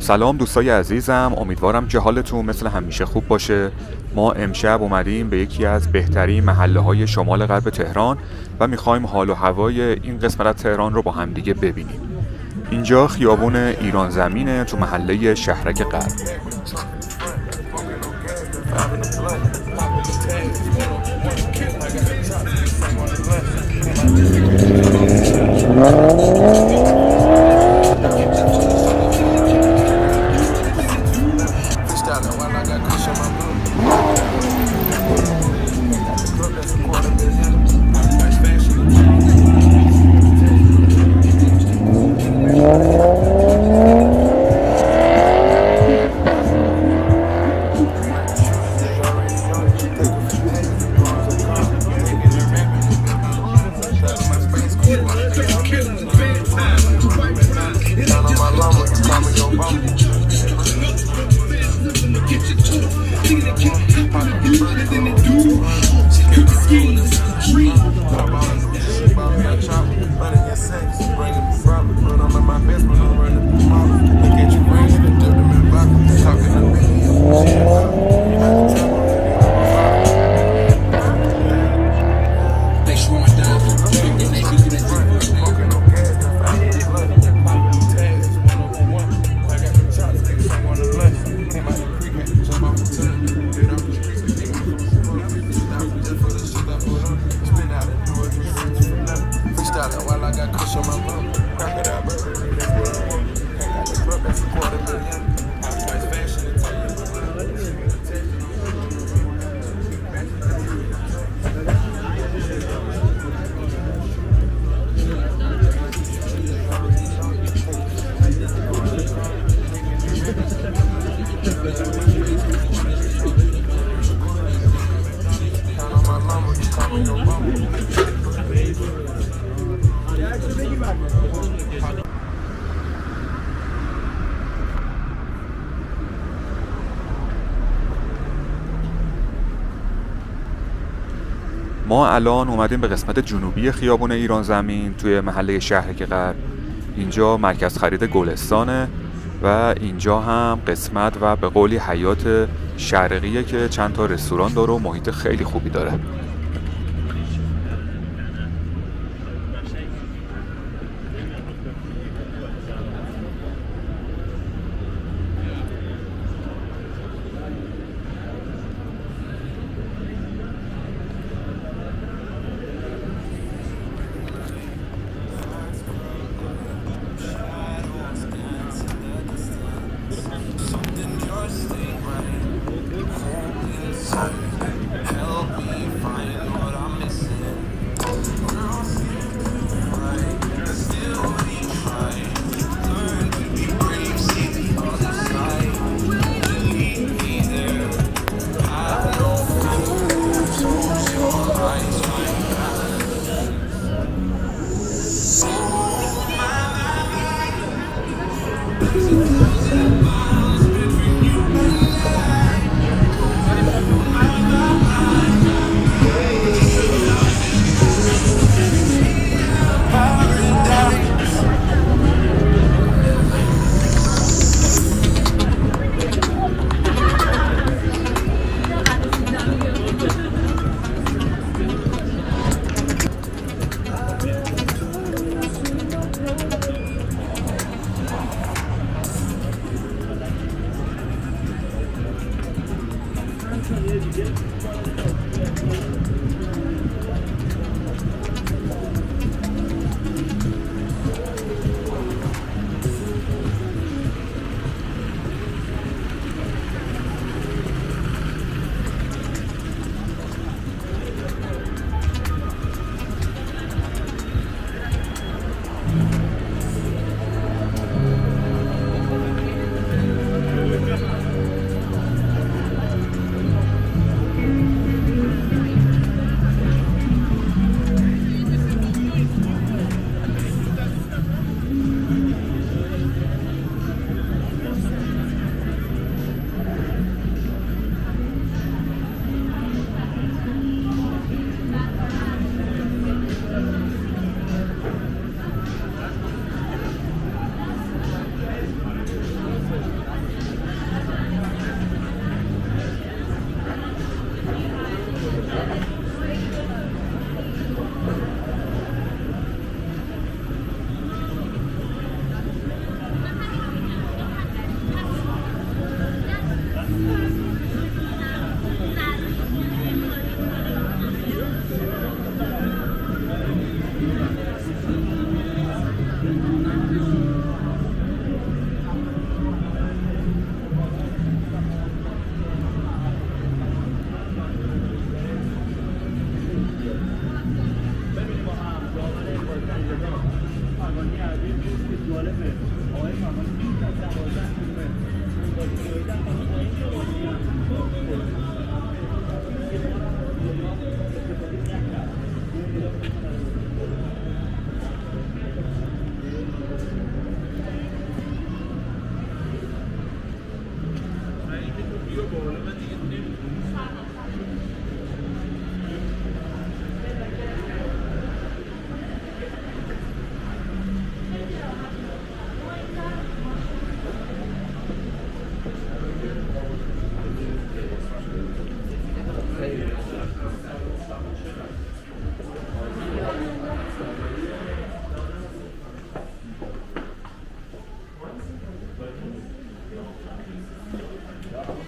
سلام دوستای عزیزم، امیدوارم که حالتون مثل همیشه خوب باشه. ما امشب اومدیم به یکی از بهترین محله‌های شمال غرب تهران و میخوایم حال و هوای این قسمت از تهران رو با همدیگه ببینیم. اینجا خیابون ایران زمینه تو محله شهرک غرب. ما الان اومدیم به قسمت جنوبی خیابون ایران زمین توی محله شهرک غرب. اینجا مرکز خرید گلستانه و اینجا هم قسمت و به قولی حیات شرقیه که چند تا رستوران داره و محیط خیلی خوبی داره.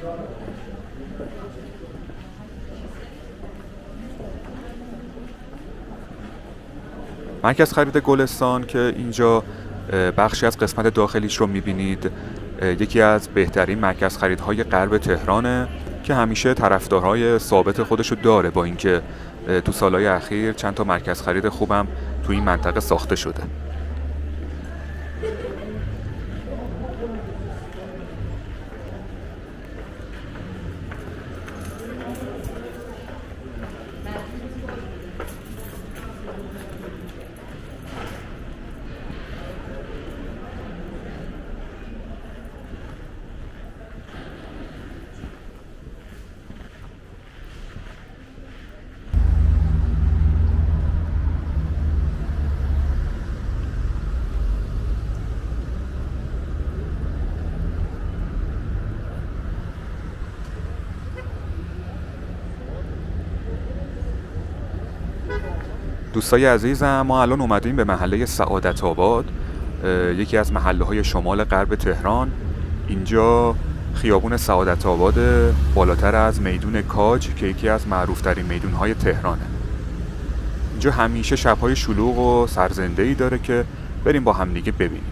مرکز خرید گلستان که اینجا بخشی از قسمت داخلیش رو میبینید، یکی از بهترین مرکز خریدهای غرب تهرانه که همیشه طرفدارهای ثابت خودشو داره، با اینکه تو سالهای اخیر چند تا مرکز خرید خوبم تو این منطقه ساخته شده. دوستای عزیزم، ما الان اومدیم به محله سعادت آباد، یکی از محله‌های شمال غرب تهران. اینجا خیابون سعادت آباد بالاتر از میدون کاج که یکی از معروف‌ترین میدون‌های تهرانه. اینجا همیشه شب‌های شلوغ و سرزنده‌ای داره که بریم با هم دیگه ببینیم.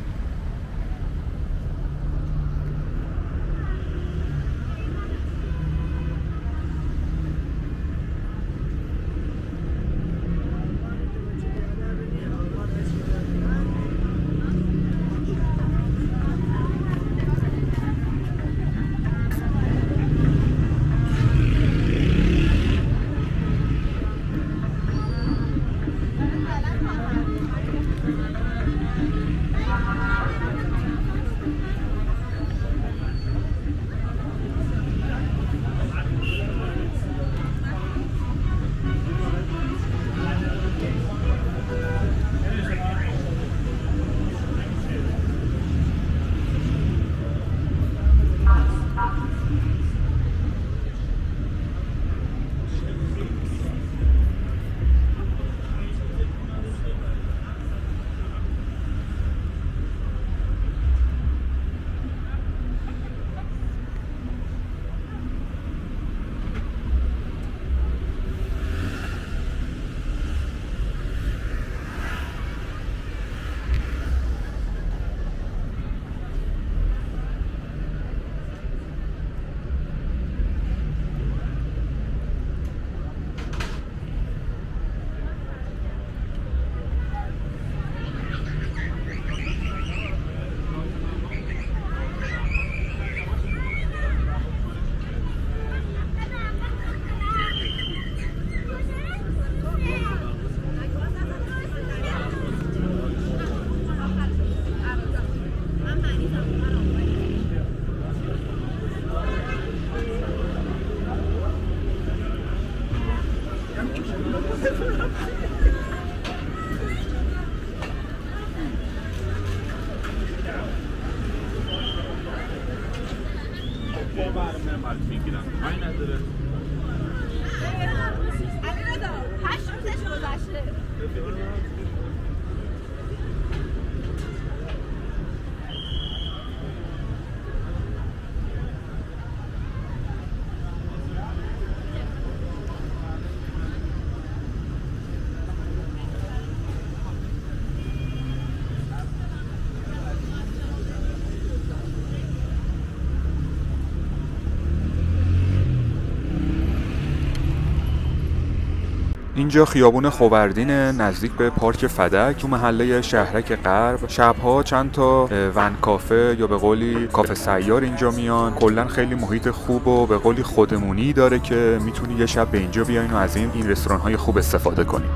اینجا خیابون خوبردینه نزدیک به پارک فدک تو محله شهرک غرب. شبها چند تا ون کافه یا به قولی کافه سیار اینجا میان. کلا خیلی محیط خوب و به قولی خودمونی داره که میتونی یه شب به اینجا بیاین و از این رستوران های خوب استفاده کنید.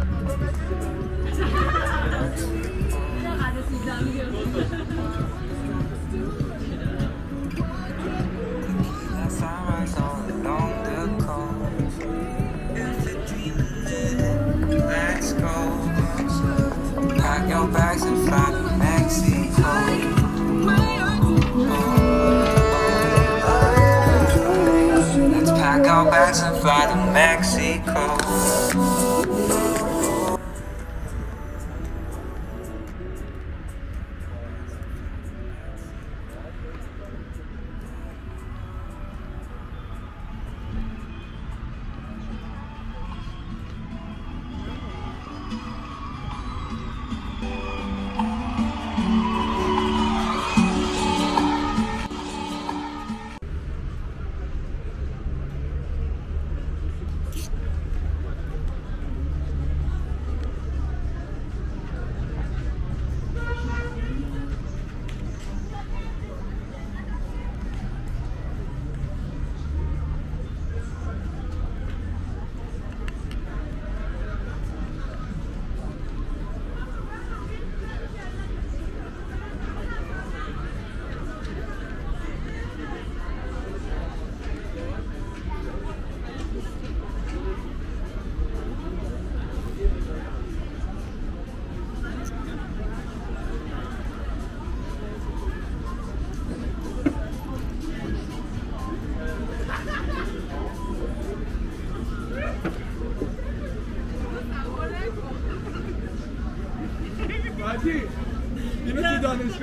Bags and fly to Mexico. Let's pack our bags and fly to Mexico.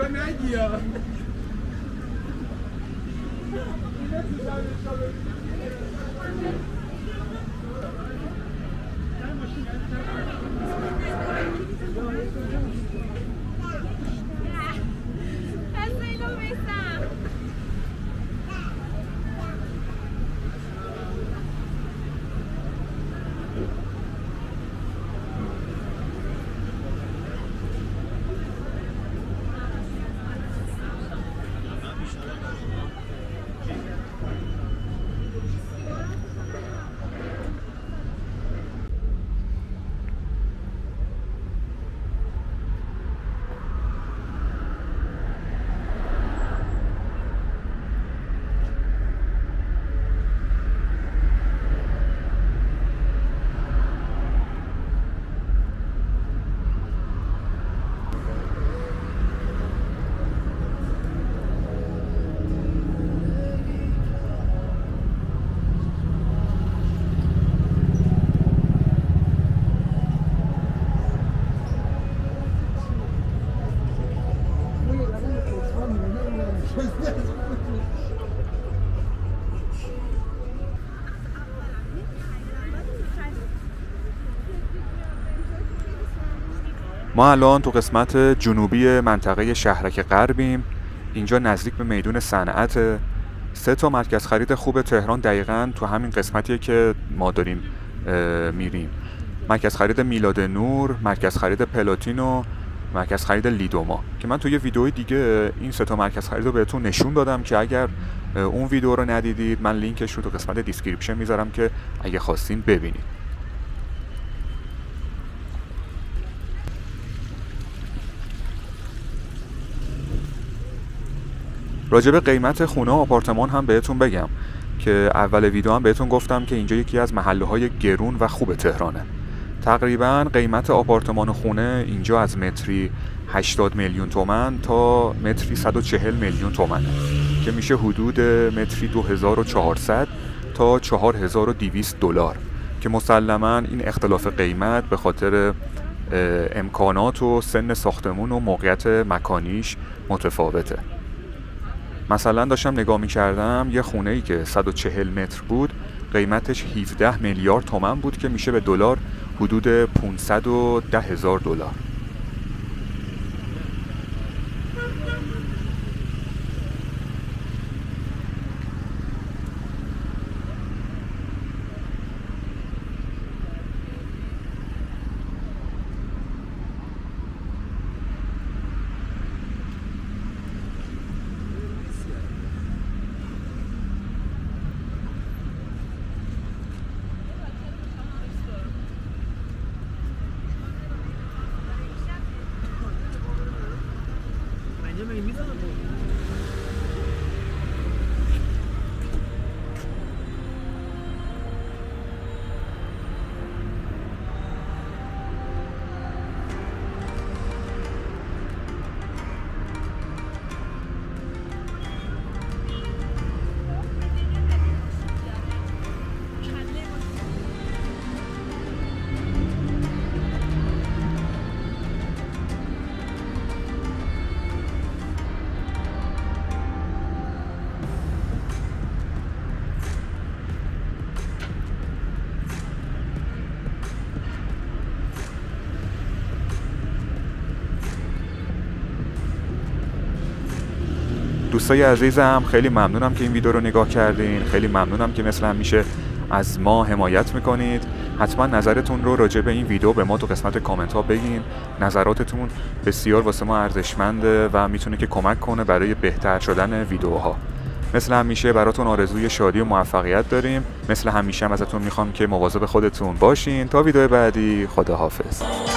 ما الان تو قسمت جنوبی منطقه شهرک غربیم. اینجا نزدیک به میدون صنعت. 3 تا مرکز خرید خوب تهران دقیقاً تو همین قسمتیه که ما داریم میریم. مرکز خرید میلاد نور، مرکز خرید پلاتینو، مرکز خرید لیدوما که من توی یه ویدیوی دیگه این 3 تا مرکز خرید رو بهتون نشون دادم که اگر اون ویدیو رو ندیدید من لینکش رو تو قسمت دیسکریپشن میذارم که اگه خواستین ببینید. راجب قیمت خونه و آپارتمان هم بهتون بگم که اول ویدیو هم بهتون گفتم که اینجا یکی از محله‌های گرون و خوب تهرانه. تقریبا قیمت آپارتمان و خونه اینجا از متری 80 میلیون تومان تا متری 140 میلیون تومنه که میشه حدود متری 2400 تا 4200 دلار که مسلما این اختلاف قیمت به خاطر امکانات و سن ساختمون و موقعیت مکانیش متفاوته. مثلا داشتم نگاه می‌کردم یه خونه‌ای که 140 متر بود قیمتش 17 میلیارد تومان بود که میشه به دلار حدود 510,000 دلار. دوستای عزیزم خیلی ممنونم که این ویدیو رو نگاه کردین. خیلی ممنونم که مثل همیشه از ما حمایت میکنید. حتما نظرتون رو راجع به این ویدیو به ما تو قسمت کامنت ها بگین. نظراتتون بسیار واسه ما ارزشمنده و میتونه که کمک کنه برای بهتر شدن ویدیوها. مثل همیشه براتون آرزوی شادی و موفقیت داریم. مثل همیشه هم ازتون میخوام که مواظب خودتون باشین. تا ویدیو بعدی، خداحافظ.